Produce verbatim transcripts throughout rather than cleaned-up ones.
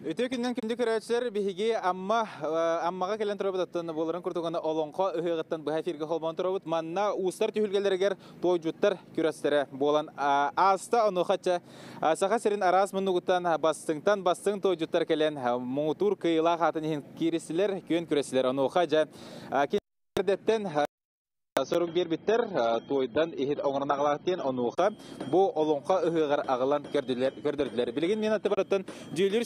Өтө күннен күнді көрәтшілер бігі амма аммаға келен тұрабыдаттан боларын күртуғаны олонға үхеғыттан бұға фирге холман тұрабыд. Манна ұстар түйілгелерігер той жұттар күрәстері болан аста оны қатша сақа серін арас мұнығыттан бастыңтан бастың той жұттар келен мұңытур кыйла қатын кересілер көн күрәсілер оны қажа кендердеттен Сорок бир биттер тойдан ихит оңырын ағылақтен онуға бұ олонға үхіғар ағылан көрдірділер. Білген мен атты бараттан жүйілер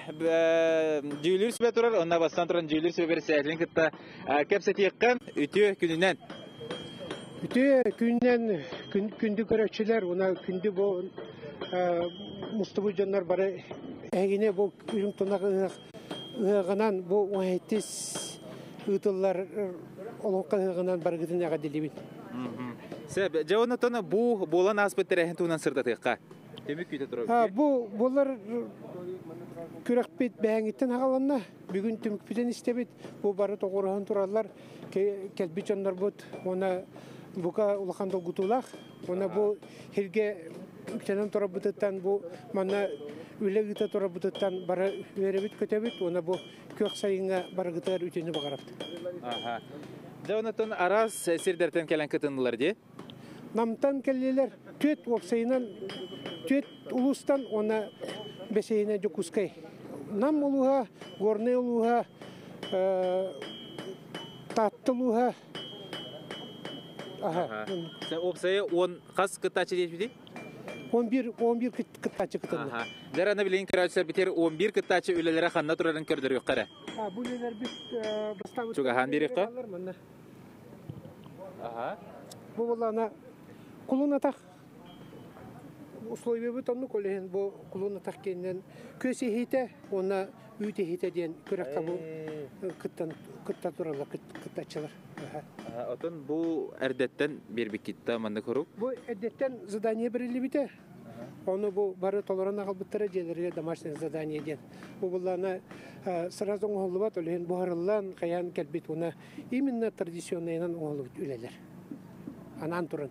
сөбе тұрар, онна бастан тұран жүйілер сөбе берісі әтілін күтті кәпсәті еққан үті күнінен. Үті күнінен күнді көрәтшілер, ona күнді бұл мұстыбы жандар бары әгіне бұл үйім тұнағы ұғынан бұл оңайтыз ұтылар олонқа ұғынан барғытын яға делебін. Сәб, жауына тоны бұл болан аспеттер әхін туынан сырда тұйыққа? Темек күйді тұрау? Бұл болар күрәқпет бәңіттен ағаланна. Бүгін түмікпеден істебет. Бұл бары тоғырағын тұралар. Кәлбі жандар бұд. Она бұға ұлақан долғытулақ. Она бұл хелге үктенен тұра бұтыттан бұл мана үлі ғыта тұра бұтыттан бары өребет көтебет. Она бұл көк сайынға бары ғытар үтені бағарапты. Жауынатын арас сердерден кәлін кітінділер де? Намтан кәлелер төт опсайынан, төт ұлыстан оны бәсейіне жүкускай. Нам ұлуға, горны ұлуға, татты ұлуға. Опсайы он қас кіттачы дейіп де? он бир кіттачы кітінді. Жараны білейін көрәтшілер бітер он бир кіттачы өлелері қанна тұрарын көрдір өққары? Бұл өлелер біз бастауыш. Чуға хан берек қа? Бұл болана құлын атақ. Условия бұт оны көлеген бұл құлын атақ кеннен көз ехейті, оны үйт ехейті ден көрекқа бұл күтта тұралар, күттачылар. Отын бұл әрдеттен бербек кетті аманды көру? Бұл әрдеттен задание бірілі біті. Оны бұл бары толыран ағылбыттары желерге домашний задание ден. Бұл болана сразу оңғылы бат, өлеген бұғарылан, қаян кәлбет, оны именно традиционныйынан оңғылы бұт өлелер. Анан тұрын.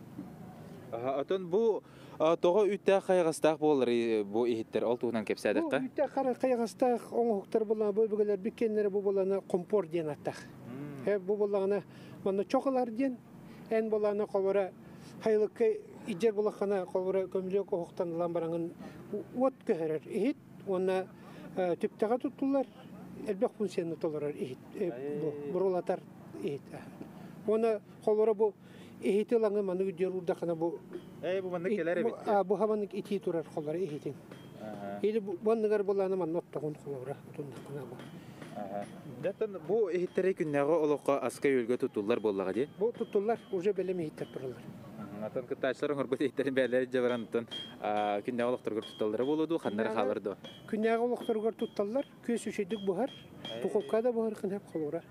Отын бұл тоғы үтті қайғастақ болыр бұл ехеттер алтуынан кепсәдік қа? Бұл үтті қайғастақ оңғықтар болана, бұл бүгілер біккенлері бұл болана компор ден аттақ. Бұл болана чоқылар ден, ән болана қолыра қайлыққа иджер болақана қолыра көмілек оғықтан ламбараңын от көхерер ехет, оны түптіға тұттылар, әлбәқ функцияны толырар ехет, бұрылатар ехет. Оны қолыра бұл ехеті лаңы маны үдер ұрдақына бұл... Әй, бұл маңны келер әбетті? Бұл хаванық ити тұрар қолыра ехетін. Елі бұнығар боланы маны оттағын қолыра тұндақына бұл. Дәттен бұл ехеттері күннәғы олыққа асқа өлгі тұттулар болаға де? Бұл тұттулар, уже бәлем ехеттер тұралар. Атын күттачылар оңырбыт ехеттерін бәлері жабарантын күннәғы олықтар көр тұтталдары болуды, қандары қалырды? Күннәғы олықтар көр тұтталар, көз үшедік бұғар, тұқыққа да бұғар қынап қалуыра.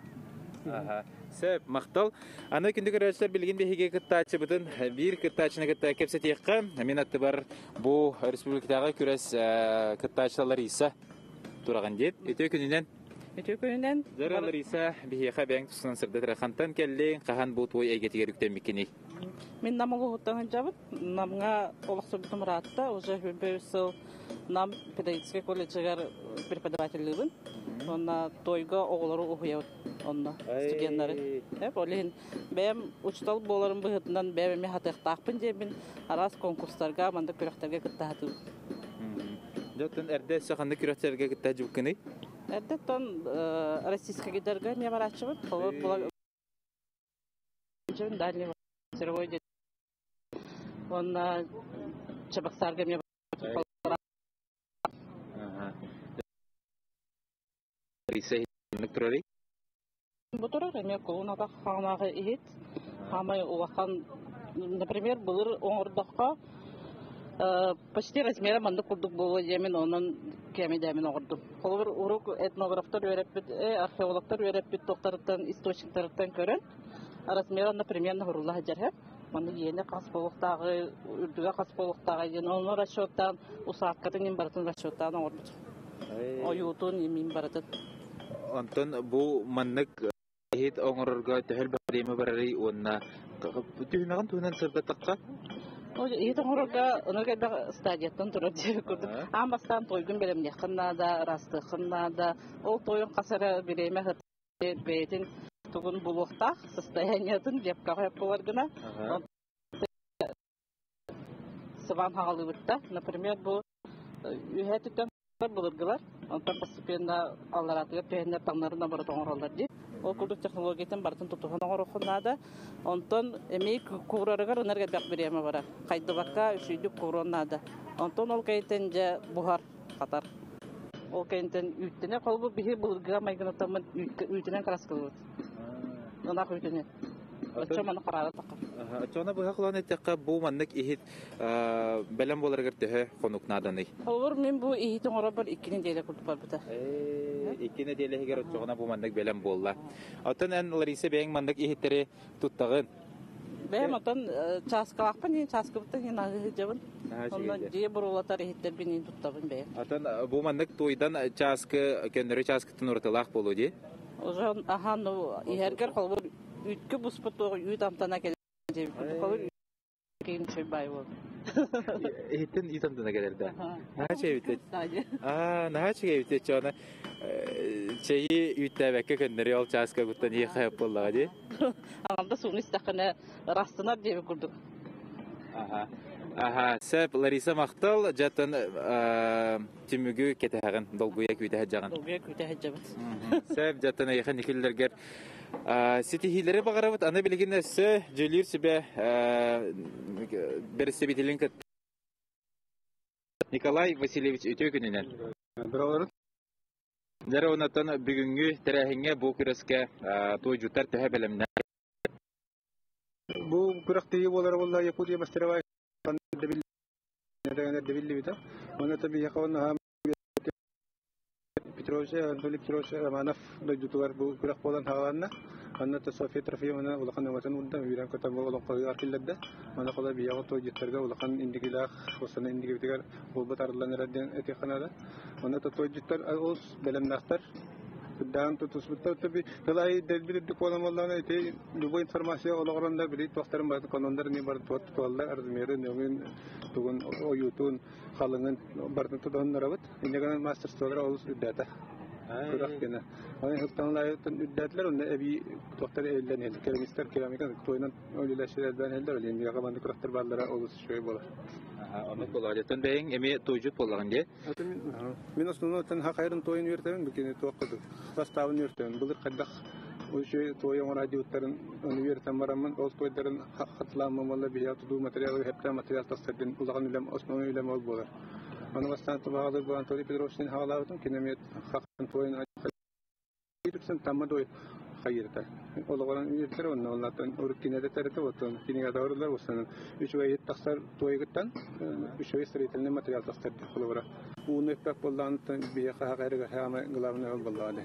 Сәп, мақтал. Аны күнді көрәшілер білген бейге күттачы бұтын бір күттачыны күтті кепсет еққа. Мен атты бар бұл республикадағы көрәс күттачылар иса тұраған деп. Өте күнінен? Өте күнінен. Заралар иса бейге бәң тұсынан сырды тұрақантан кәлі қаған бұл той әйгетігер үктен мекені. Мен намылы ғыттаңын жабыт. Намға олақсы бұтым ратта. Уже бөйсіл нам педагогический колледжігер преподавателігін. Онна тойға оғылары ұғыяуд. Онна студенттары. Олеген бәйім ұчтал боларын бұғытынан бәйім хатықтақпын дебін арас конкурстарға, манда көріқтерге күттағату. Жоттан әрді сақанды көріқтерге күттағату бүкіні? Әрдеттен российска гидерға не барачы бұд. Дальний сырвой дед. Онна чабақсарға не барачы. Риса хитінік Бұтырар, әме қолынада қағынағы ехет. Қамай ұлақан, например, бұлыр оңырдаққа почти размері манды күрдік болу демен, оның кәме дәмен оғырдым. Қолыр ұрық этнографтар өреппет, археологтар өреппет тоқтарыттан, источниктарыттан көрін. Размері, например, ғырулағы жәрхеп. Манды ені қас болуқтағы, үрдіге қас болуқтағы, оның расчеттан, ұсаққатын ен баратын расчеттан оғырдым. Ойутун емин баратын. Антон, бұл маннық ехет оңырырға төхіл бәремі барары онына түйінаған туынан сырда таққа? Ой, это морга, оно когда стадияттан турар деп көрдүм. Амастан тойгун белемне кыннада, расты кыннада. Ол тойын касара береме хат бейтин тугун булуктак состояниятын деп кагап боларгына. Саван хагалыбытта, например, бу үһәтүтән булыргылар. Онтан постепенно алларатыга пәһәннәр таңнарына бары тоңоралар дип. Ол курдук технологиятын бартын тутуган орохунада. Онтон эми курарыгар энергия бак береме бара. Кайдыбакка үшүйдүк куроннада. Онтон ол кайтен же бухар катар. Ол кайтен үттене колбу бихи булырга майгына тамын үттенен краскалып. Онак үттене. Очоманы карара такка. Ачона бу хакланы текка бу маннык ихит белем боларгар төһө конукнаданы. Олор мен бу ихитин орабар иккинин дейле курдук бар бута. Э, иккине дейле хигер очона бу маннык белем болла. Атын эн Лариса бең маннык ихиттери туттагын. Бем отон часкалакпын, ин часкыбытын ин агы жабын. Ондан же бурулатар ихиттер бинин туттабын бе. Атын бу маннык тойдан часкы көннөрү часкытын уртылак болу ди. Ожон ахан ихергер колбур үткө буспуту үт амтана келди. Колбур кийин чөйбай бол. Ихиттен итамдана келерде. Наче битет. А, наче битет чона. Чейи үттәбәккә көннәре ал часка гуттан ихәп буллага ди. Аңда суны истәкне растынар дип күрдүк. Аха. Аха, сәп Лариса Мактал жатын тимүгү кетәгән долгуя күтә җаган. Долгуя күтә җабыт. Сәп жатын яхан икелләргә ситихиләре багарабыт аны билгән сә җелир себе берсе битилен Николай Васильевич Өтөкүненән. Браулар Дәрә онаттан бүгүнгү тәрәһиңә бу күрәскә той җутар тәһә белемнәр. бу күрәктәге болар булла Якутия мастерова дебил дәгәнә дебил бита. Моны таби якавына Петровича, Анатолий Петрович Романов дәҗүтәр бу күрәк болан хагаларына. Анна та София Трофимовна улакан ватан унда бирән ката бу улак калган килдә. Моны кала бия той җитәргә улакан индигилах, хосаны индигиләр бу батарларны рәдән этиханада. Моны та той җитәр ус белемнәстер. Дан тутус бутта таби калай дәлбир диколам Алланы те любой информация олгорында били тохтарым бар канондар не бар тот толлар арзмере неген тугын оютун халыгын барды тодоннарабыт инеген мастерстволар олус үддәтә күрәккәнә аны хыттанлар үддәтләр онда әби тохтар эллән керамистер керамика тойнан олиләшәләр белән элдер инде ягаманды күрәктер барлары олус шөй булар. Аны булар. Тон бәйин эми тойжут булган ди. Мин основно тен хакайрын тойын йөртәм бикене тоқыды. Составын йөртәм. Булыр кадак Uşu toyun radyoların üniversitem varamın ol toyların hatırlanmamalı bir yatı materyal hepten materyal tasarladın uzakın ülem Osmanlı ülem ol bolar. Onu vastan tabağıdır bu Anatoli Pedroş'un havalardan kinemiyet hakkın toyun ayırırsın tamam doy hayırda. Oğlan üniversiteler onun onlardan orkinede terete oturun. Kiniye doğrular olsun. Üç ayet tasar toyuguttan üç ayet sırayetinde materyal tasarladı kulağıra. Bu neftak boldan bir yaka gayrı hama glavne ol bolladı.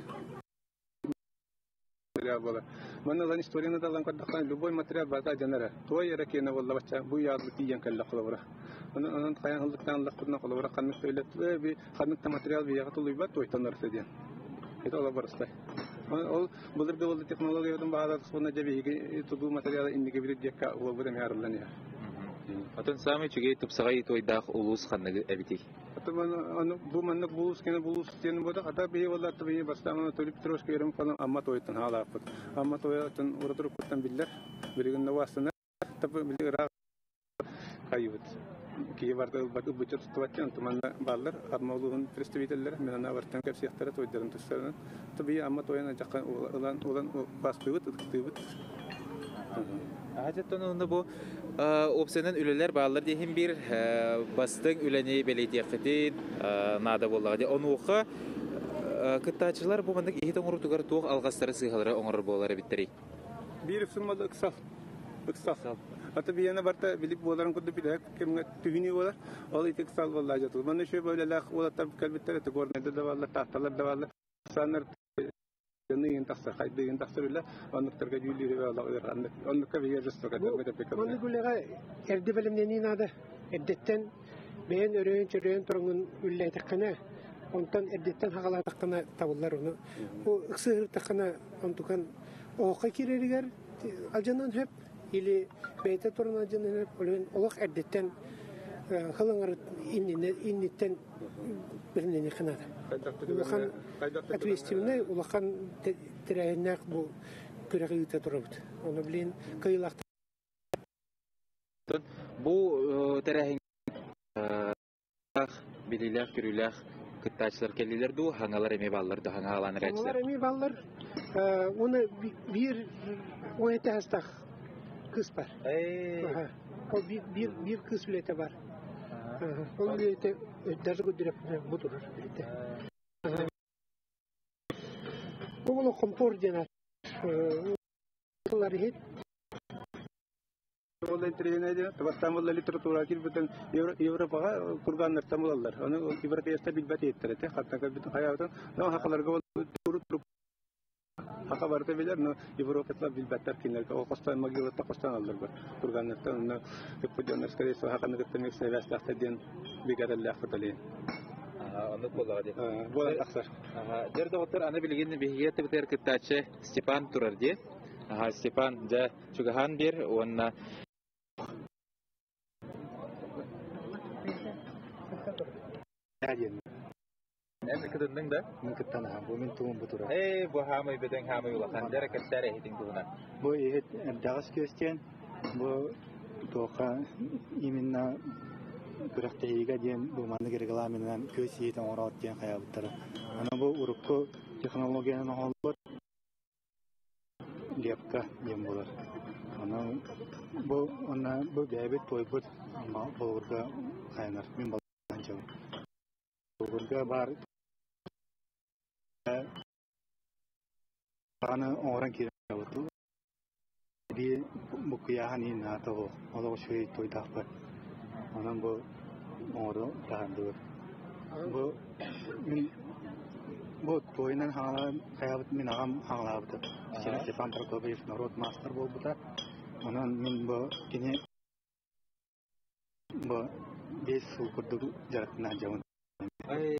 Mana lan istoriyana da lan kadaktan любой материал бата жанара. Той яракена валла бача бу язлы тиен калла кылыбыра. Аны анан каян хылдыктан лакырна кылыбыра канны сөйлөттү би канны материал би ягы тулуй бат той танар седен. Это ола барстай. Ол булырга болду технологиядан баада кысына жебиги туду материал индиге бир декка ол бирем ярылдан я. Атын самый чугей тупсагай тойдах улус ханны эбити. Аны бу манны булус кене булус сен бода ата бие болар табии бастаманы төлүп трош керем калам амма тойтан халапыт. Амма тоятын урдур куттан биллер бирген навасына табы билер кайыт. Ки барда бат бутер туватан туманна баллар армалугун представительлер менен авартан кепсияттары тойдарын тусарны табии амма тояна жакка улан улан басбыт ыктыбыт. Hacet onu bu opsiyonun ülüler bağlar diye bir bastın üleni belediyetin nada bolladı. Onu oku kıtaçılar bu mandık iyi tongur tugar tuğ algasları sığaları onur bolları bittiri. Bir sınmalı kısal. Kısal. Hatta bir yana barta bilip boların kudu bir kim tühini bolar. O itik sal vallahi jatı. Bana şey böyle lak ola tab kalbitler te gornede de vallahi tahtalar da vallahi sanır Yanıyn tasar, kaydıyn tasar bile, anlıklarga jülileri ve Allah'lar anlık, anlıkka bir yer rüstü kadar böyle pek. Onu gülega erdi bilimlenin adı, erdetten beğen örüğün çörüğün turunun ülle takana, ondan erdetten haqala takana tavullar onu. O ıksır takana ontukan oqa kireriger, alcanan hep или бейте турна жинен олен олох эрдеттен хылыңыр инниттен бірнені қынады. Улахан ответственный, улахан тирәйіннәк бұл көрәғі үті тұрабыд. Оны білейін кыйлақты. Бұл тәрәйін білілер, көрілер, күттачылар келілер ду, хаңалар әме баллар ду, хаңаланы рәчілер. Хаңалар әме баллар, оны бір он әті астақ кыз бар. Ол бір кыз білеті бар. Ол білеті даже көдіріп бұдырыр білеті. Бұл компор денат. Олар ет. Ол интернете Табастамбул литература килбетен Европага курганнар тамулалар. Аны Европаста билбәт еттер. Хатта кабит хаятын, но хакаларга туру туру хака барты билер, но Европада билбәттер кинләр. О Костан магиотта Костан алдар бар. Курганнардан аны Япония скорее всего хаканы гыттын сәвәстәхтә ден бигадаллах фатали. Аны булага ди. Булат аксар. Ага, дер доктор аны билген бигет битер кыттачы Степан Турарди. Ага, Степан да чугахан бир, онна Әден. Әне кидендең да? Мен киттан ха, бу мен туым бу тура. Эй, бу хамый бедең хамый ула хандер кеттәре хитин туна. Бу ет дагыс көстен, бу тока именно бирактыйга ден бу маны регламентен көс етен орат ден хаябыттыр. Аны бу урукку технологияны алып лепка ден булар. Аны бу аны бу дәбет тойбут ама булырга хайнар. Мен балан жау. Булырга бар аны оран кирәвәтү. Ди бу кыяһын натыгы. Ала шуй тойдакпы. Анан бу оры тагындыр. Бу мен бу тойнан хала хаябыт мен агам хаңлабыт. Сен Степан Прокопьев народ мастер болбута. Анан мен бу кине бу бес сул курдук жаратына жауын. Ай.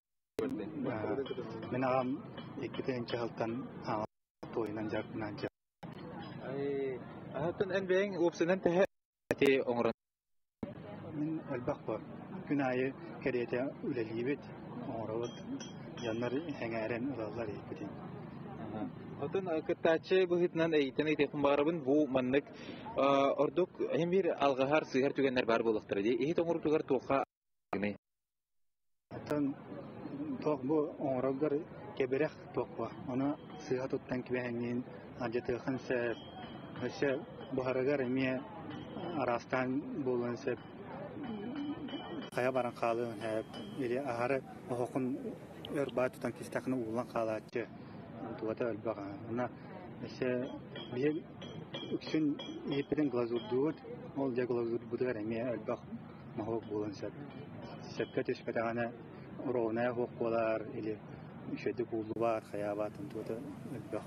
Мен агам экитен чалтан тойнан жаратына жауын. Ай, атын энбең опсынан тәһә ти оңран. Мен әлбәқ бар. Күнайы керете үлелибет, оңрауыт, яннар әңәрен ұлалар епеден. Атын кыттачы бу хитнан әйтен әйтен барыбын бу маннык ордук һәм бир алгахар сыгар түгәннәр бар булыктыр ди. Ихит оңру түгәр тока гыны. Атын ток бу оңраугар кеберек токва. Аны сыга тоттан кибәһәннән аҗаты ханса Һәшә бухарагар эме арастан булынсып кая баран калын һәп или ахары хокун эрбат тан кистакны улан калачы. Тугата албага. Ана һәшә бир үксен епеден глазур дуд, ол я глазур будгар эме албаг махок булынсып. Сәткә тешпәдәгәне урона хок болар или шәдә булуар хаябатын тугата албаг.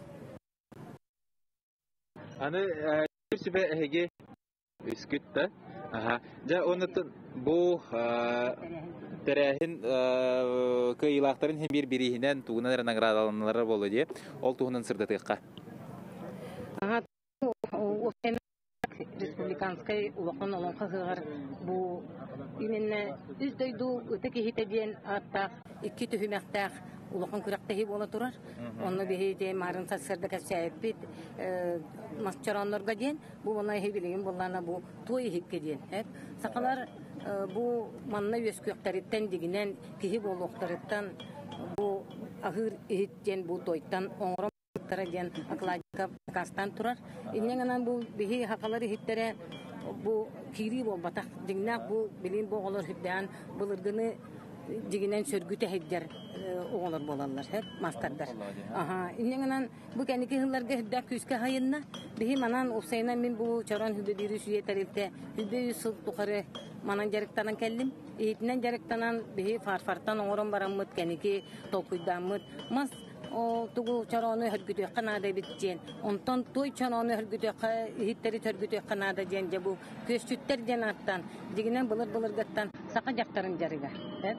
Аны сүбе эге искүттә. Аха. Ja онытын бу тәрәһин кыйлактарын һәм бир бирихинен тугунан наградаланлары болду ди. Ол тугунан сырдатыкка. Ага. Республиканскай улакан олон кызыгар бу именно үздөйду өтөк хитеден аттак икки төһүмәктәк улакан күрәктәһи бола турар. Онны беһиде марын сасырда кәсәпит масчараннарга ден бу моны һибилеген буллана бу той хиккеден. Хәп сакалар бу манна өскөктәреттән дигенән киһи болуктарыттан бу ахыр иттен бу тойтан оңром тараген акладика кастан турар. Иннәңнән бу беһи хакалары хиттере бу кири бу батак дигнәк бу билин бу олар хитдән булыргыны дигенән сөргүтә хиддер оғалар болалар, хәп мастердар. Аха, иннәңнән бу кәнеке хилләргә хиддә күскә хайынна, беһи манан усайна мин бу чаран хиддә бирү үе тәрилтә, хиддә сул тукары манан жарыктанан келдим. Итнән жарыктанан беһи фарфартан оңрон бараммыт кәнеке токуйдаммыт. Мас о тугу чараны хәргүтә канада битҗен. Онтан той чараны хәргүтә хиттәри хәргүтә канада дигән җабу көчтәр җанаттан дигенән булыр булыр гаттан сака жактарын жарыга. Хәп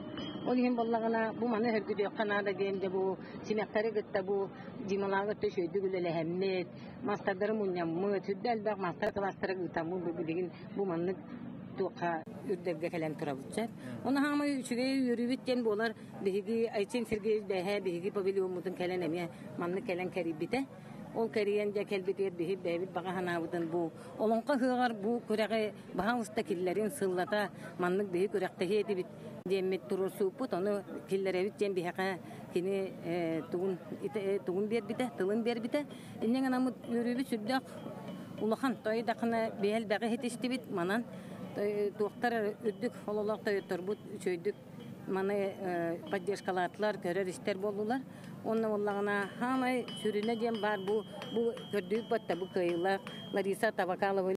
Ол иһин боллагына бу маны хөргүдү канада генде бу симектери гытта бу дималага төшөйдү гүлелехеммет мастардары мунняммы түддәл баг мастар кластары гытамы бу билигин бу манны тука үрдерге келен турабытча. Оны хамы үчүгө үрүбүттен болар биги Айчен Сергеевич бэхэ биги павильон мутун келен эме манны келен керибите. Ол кериен де келбитер биги бэбит бага ханабытын бу. Олонка хыгар бу күрәге баһа уста киллерин сыллата манны биги күрәкте хетибит демет турусу пут оны киллеребит дем бихака кини тугун тугун бербите, тылын бербите. Иннен анамы үрүбүт сүддак улахан тойда кына бел бага хетиштибит манан доктор үддүк ололок тойторбут чөйдүк маны поддержкалатлар көрөр истер болдулар. Онна боллагына хамай сүрүнө дем бар бу бу көрдүк батта бу кыйла Лариса Табакалова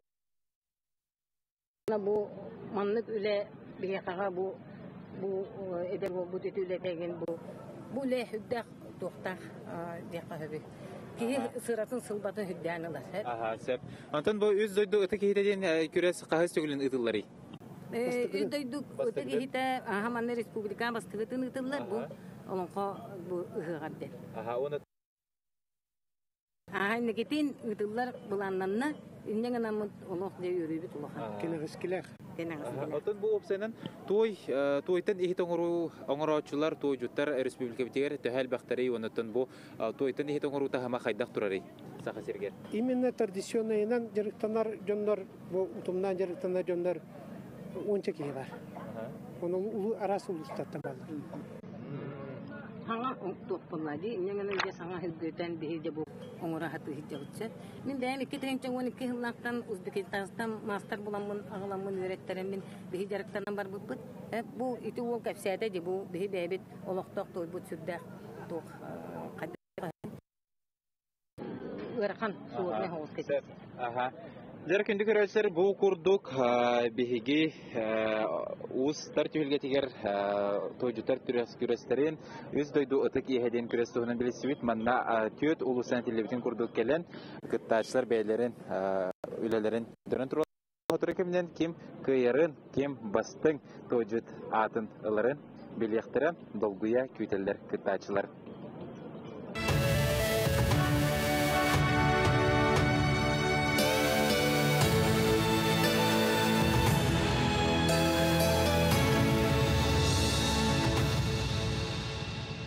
бу манны үле бигага бу бу эдер бу бүтүле деген бу бу ле хүддак доктор дияка хөбү ки сыратын сылбатын хүддәнеләр. Аха, сәп. Антон бу үз дойду өтө китеден күрәс кагыс түгелен ытыллары. Э, дойду өтө ките аха манны республика бастыгытын ытыллар бу. Олонко бу ыгырды. Аха, оны Аха, негетин ытыллар буланнанна иннен намыт олох де үрүбүт олоха. Кенегискилер. Атын бу опсенен той тойтан ихит оңору оңорочулар той жуттар республика битер төһәл бактары онотон бу тойтан ихит оңору тахама хайдак турары саха сергер. Именно традиционныйнан жарыктанар жоннор бу утумнан жарыктанар жоннор онча кие бар. Оны улу арасы улустаттан бар. Хаңа топпуллади иннен же саңа хилгөтен беде бу оңора хаты хиҗабытчы. Мин дәйем ике тәнчән он ике еллактан Үзбекстандан мастер буламын, агыламын өйрәттерәм мин беһи жарыктан бар бу. Бу ите ул капсәдә ди бу беһи бәбит олокток той бу сүрдә тох кадәр. Өрхан суырны хавыз кете. Аха. Дәр көндә көрәчләр бу курдук биһиги уз тартүлгә тигәр той җутар түрәс күрәстерен үз дойду отык иһәдән күрәстәүнән билсевит манна төт улусан телевизион курдук келен кыттачлар бәйләрен үләләрен дөрен туры хатыркемнән ким кыйрын ким бастың той җут атын ылырын билектәрен долгуя күтәлләр кыттачлар